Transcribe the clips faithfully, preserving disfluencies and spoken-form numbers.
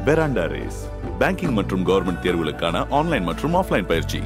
பெராண்டா race banking மற்றும் government தேர்வுகளுக்கான online மற்றும் ஆஃப்லைன் பயிற்சி.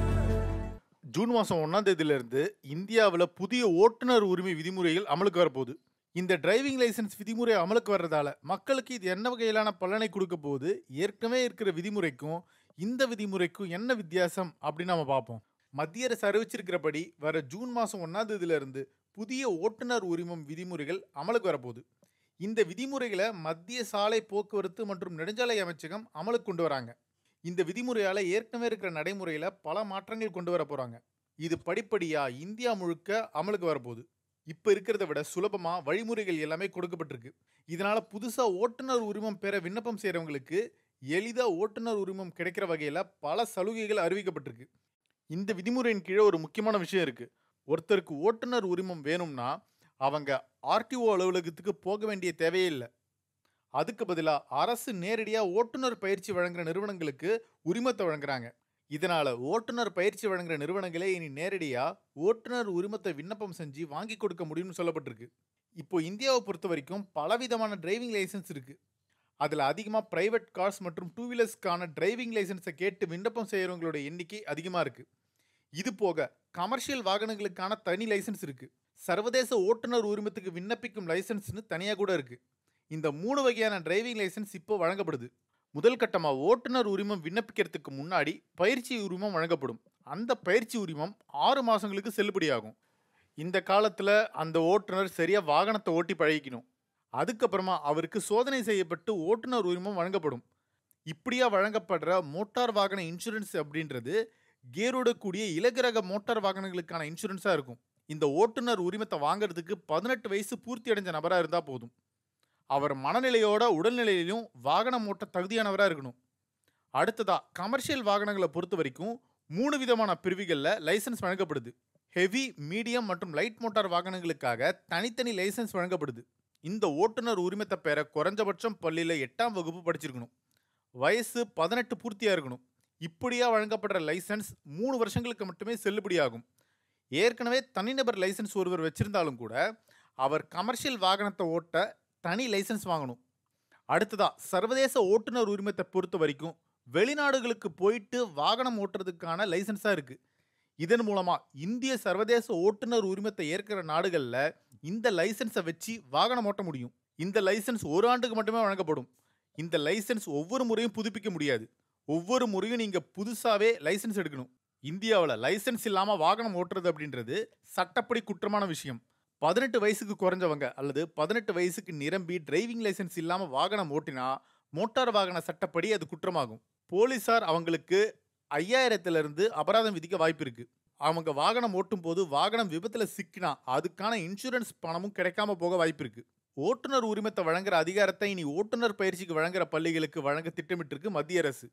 ஜூன் மாதம் ஒன்றாம் தேதியிலிருந்து இந்தியாவில் புதிய ஓட்டுநர் உரிமை விதிமுறைகள் அமலுக்கு வரப்போகுது. இந்த டிரைவிங் லைசன்ஸ் விதிமுறை அமலுக்கு வர்றதால மக்களுக்கு இது என்ன வகையிலான பலனை கொடுக்க போகுது, ஏற்கனவே இருக்கிற விதிமுறைக்கும் இந்த விதிமுறைக்கும் என்ன வித்தியாசம் அப்படின்னு நம்ம பார்ப்போம். மத்திய அரசு அறிவிச்சிருக்கிறபடி வர ஜூன் மாதம் ஒன்றாம் தேதியிலிருந்து புதிய ஓட்டுநர் உரிமம் விதிமுறைகள் அமலுக்கு வரப்போகுது. இந்த விதிமுறைகளை மத்திய சாலை போக்குவரத்து மற்றும் நெடுஞ்சாலை அமைச்சகம் அமலுக்கு கொண்டு வராங்க. இந்த விதிமுறையால் ஏற்கனவே இருக்கிற நடைமுறையில் பல மாற்றங்கள் கொண்டு வர போகிறாங்க. இது படிப்படியாக இந்தியா முழுக்க அமலுக்கு வரப்போகுது. இப்போ இருக்கிறத விட சுலபமாக வழிமுறைகள் எல்லாமே கொடுக்கப்பட்டிருக்கு. இதனால் புதுசாக ஓட்டுநர் உரிமம் பெற விண்ணப்பம் செய்கிறவங்களுக்கு எளிதாக ஓட்டுநர் உரிமம் கிடைக்கிற வகையில் பல சலுகைகள் அறிவிக்கப்பட்டிருக்கு. இந்த விதிமுறையின் கீழே ஒரு முக்கியமான விஷயம் இருக்குது. ஒருத்தருக்கு ஓட்டுநர் உரிமம் வேணும்னா அவங்க ஆர்டிஓ அலுவலகத்துக்கு போக வேண்டிய தேவையே இல்லை. அதுக்கு பதிலாக அரசு நேரடியாக ஓட்டுநர் பயிற்சி வழங்குகிற நிறுவனங்களுக்கு உரிமத்தை வழங்குறாங்க. இதனால் ஓட்டுநர் பயிற்சி வழங்குகிற நிறுவனங்களே இனி நேரடியாக ஓட்டுநர் உரிமத்தை விண்ணப்பம் செஞ்சு வாங்கி கொடுக்க முடியும்னு சொல்லப்பட்டிருக்கு. இப்போ இந்தியாவை பொறுத்த வரைக்கும் பலவிதமான டிரைவிங் லைசன்ஸ் இருக்குது. அதில் அதிகமாக ப்ரைவேட் கார்ஸ் மற்றும் டூ வீலர்ஸ்க்கான டிரைவிங் லைசன்ஸை கேட்டு விண்ணப்பம் செய்கிறவங்களோட எண்ணிக்கை அதிகமாக இருக்குது. இது போக கமர்ஷியல் வாகனங்களுக்கான தனி லைசன்ஸ் இருக்குது. சர்வதேச ஓட்டுநர் உரிமத்துக்கு விண்ணப்பிக்கும் லைசன்ஸ்னு தனியாக கூட இருக்குது. இந்த மூணு வகையான டிரைவிங் லைசன்ஸ் இப்போ வழங்கப்படுது. முதல் கட்டமாக ஓட்டுநர் உரிமம் விண்ணப்பிக்கிறதுக்கு முன்னாடி பயிற்சி உரிமம் வழங்கப்படும். அந்த பயிற்சி உரிமம் ஆறு மாதங்களுக்கு செல்லுபடியாகும். இந்த காலத்தில் அந்த ஓட்டுநர் சரியாக வாகனத்தை ஓட்டி பழகிக்கணும். அதுக்கப்புறமா அவருக்கு சோதனை செய்யப்பட்டு ஓட்டுநர் உரிமம் வழங்கப்படும். இப்படியா வழங்கப்படுற மோட்டார் வாகன இன்சூரன்ஸ் அப்படின்றது கேரோட கூடிய இலகுரக மோட்டார் வாகனங்களுக்கான இன்சூரன்ஸாக இருக்கும். இந்த ஓட்டுநர் உரிமத்தை வாங்கிறதுக்கு பதினெட்டு வயசு பூர்த்தி அடைஞ்ச நபராக இருந்தால் போதும். அவர் மனநிலையோட உடல்நிலையிலும் வாகனம் ஓட்ட தகுதியானவராக இருக்கணும். அடுத்ததா கமர்ஷியல் வாகனங்களை பொறுத்த வரைக்கும் மூணு விதமான பிரிவுகளில் லைசன்ஸ் வழங்கப்படுது. ஹெவி, மீடியம் மற்றும் லைட் மோட்டார் வாகனங்களுக்காக தனித்தனி லைசன்ஸ் வழங்கப்படுது. இந்த ஓட்டுநர் உரிமத்தை பெற குறைஞ்சபட்சம் பள்ளியில் எட்டாம் வகுப்பு படிச்சிருக்கணும். வயசு பதினெட்டு பூர்த்தியாக இருக்கணும். இப்படியா வழங்கப்படுற லைசன்ஸ் மூணு வருஷங்களுக்கு மட்டுமே செல்லுபடியாகும். ஏற்கனவே தனிநபர் லைசன்ஸ் ஒருவர் வச்சிருந்தாலும் கூட அவர் கமர்ஷியல் வாகனத்தை ஓட்ட தனி லைசன்ஸ் வாங்கணும். அடுத்ததா சர்வதேச ஓட்டுநர் உரிமத்தை பொறுத்த வரைக்கும் வெளிநாடுகளுக்கு போயிட்டு வாகனம் ஓட்டுறதுக்கான லைசன்ஸாக இருக்குது. இதன் மூலமாக இந்திய சர்வதேச ஓட்டுநர் உரிமத்தை ஏற்கிற நாடுகளில் இந்த லைசன்ஸை வச்சு வாகனம் ஓட்ட முடியும். இந்த லைசன்ஸ் ஒரு ஆண்டுக்கு மட்டுமே வழங்கப்படும். இந்த லைசன்ஸ் ஒவ்வொரு முறையும் புதுப்பிக்க முடியாது. ஒவ்வொரு முறையும் நீங்கள் புதுசாகவே லைசன்ஸ் எடுக்கணும். இந்தியாவில் லைசன்ஸ் இல்லாமல் வாகனம் ஓட்டுறது அப்படின்றது சட்டப்படி குற்றமான விஷயம். பதினெட்டு வயசுக்கு குறைஞ்சவங்க அல்லது பதினெட்டு வயசுக்கு நிரம்பி டிரைவிங் லைசன்ஸ் இல்லாமல் வாகனம் ஓட்டினா மோட்டார் வாகன சட்டப்படி அது குற்றமாகும். போலீஸார் அவங்களுக்கு ஐயாயிரத்திலிருந்து அபராதம் விதிக்க வாய்ப்பு இருக்குது. அவங்க வாகனம் ஓட்டும் போது வாகனம் விபத்தில் சிக்கினா அதுக்கான இன்சூரன்ஸ் பணமும் கிடைக்காம போக வாய்ப்பு இருக்குது. ஓட்டுநர் உரிமத்தை வழங்குற அதிகாரத்தை இனி ஓட்டுநர் பயிற்சிக்கு வழங்குற பள்ளிகளுக்கு வழங்க திட்டமிட்டிருக்கு மத்திய அரசு.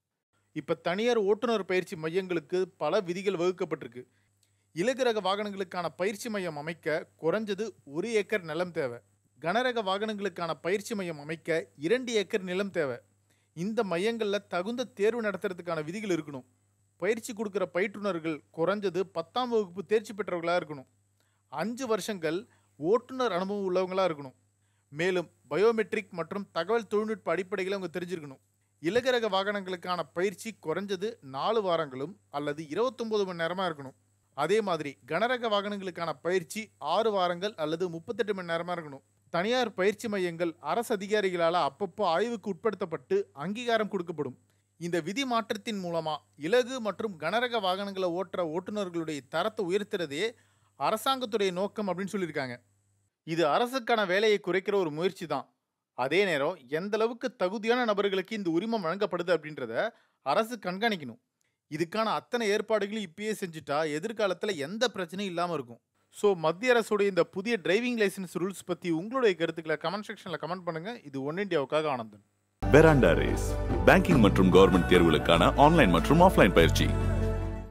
இப்போ தனியார் ஓட்டுநர் பயிற்சி மையங்களுக்கு பல விதிகள் வகுக்கப்பட்டிருக்கு. இலகுரக வாகனங்களுக்கான பயிற்சி மையம் அமைக்க குறைஞ்சது ஒரு ஏக்கர் நிலம் தேவை. கனரக வாகனங்களுக்கான பயிற்சி மையம் அமைக்க இரண்டு ஏக்கர் நிலம் தேவை. இந்த மையங்களில் தகுந்த தேர்வு நடத்துறதுக்கான விதிகள் இருக்கணும். பயிற்சி கொடுக்குற பயிற்றுனர்கள் குறைஞ்சது பத்தாம் வகுப்பு தேர்ச்சி பெற்றவர்களாக இருக்கணும். அஞ்சு வருஷங்கள் ஓட்டுநர் அனுபவம் உள்ளவங்களாக இருக்கணும். மேலும் பயோமெட்ரிக் மற்றும் தகவல் தொழில்நுட்ப அடிப்படைகளை அவங்க தெரிஞ்சிருக்கணும். இலகுரக வாகனங்களுக்கான பயிற்சி குறைஞ்சது நாலு வாரங்களும் அல்லது இருபத்தொம்போது மணி நேரமாக இருக்கணும். அதே மாதிரி கனரக வாகனங்களுக்கான பயிற்சி ஆறு வாரங்கள் அல்லது முப்பத்தெட்டு மணி நேரமாக இருக்கணும். தனியார் பயிற்சி மையங்கள் அரசு அதிகாரிகளால் அப்பப்போ ஆய்வுக்கு உட்படுத்தப்பட்டு அங்கீகாரம் கொடுக்கப்படும். இந்த விதி மாற்றத்தின் மூலமாக இலகு மற்றும் கனரக வாகனங்களை ஓட்டுற ஓட்டுநர்களுடைய தரத்தை உயர்த்துறதே அரசாங்கத்துடைய நோக்கம் அப்படின்னு சொல்லியிருக்காங்க. இது அரசுக்கான வேலையை குறைக்கிற ஒரு முயற்சி தான். அதே நேரம் எந்த அளவுக்கு தகுதியான நபர்களுக்கு இந்த உரிமம் வழங்கப்படுது அப்படின்றத அரசு கண்காணிக்கணும். இதுக்கான அத்தனை ஏற்பாடுகளும் இப்பயே செஞ்சுட்டா எதிர்காலத்தில் எந்த பிரச்சனையும் இல்லாமல் இருக்கும். ஸோ மத்திய அரசுடைய இந்த புதிய டிரைவிங் லைசன்ஸ் ரூல்ஸ் பற்றி உங்களுடைய கருத்துக்களை கமெண்ட் செக்ஷனில் கமெண்ட் பண்ணுங்கள். இது ஒன் இண்டியாவுக்காக ஆனந்தன். பெராண்டா ரேஸ் பேங்கிங் மற்றும் கவர்மெண்ட் தேர்வுகளுக்கான ஆன்லைன் மற்றும் ஆஃப்லைன் பயிற்சி.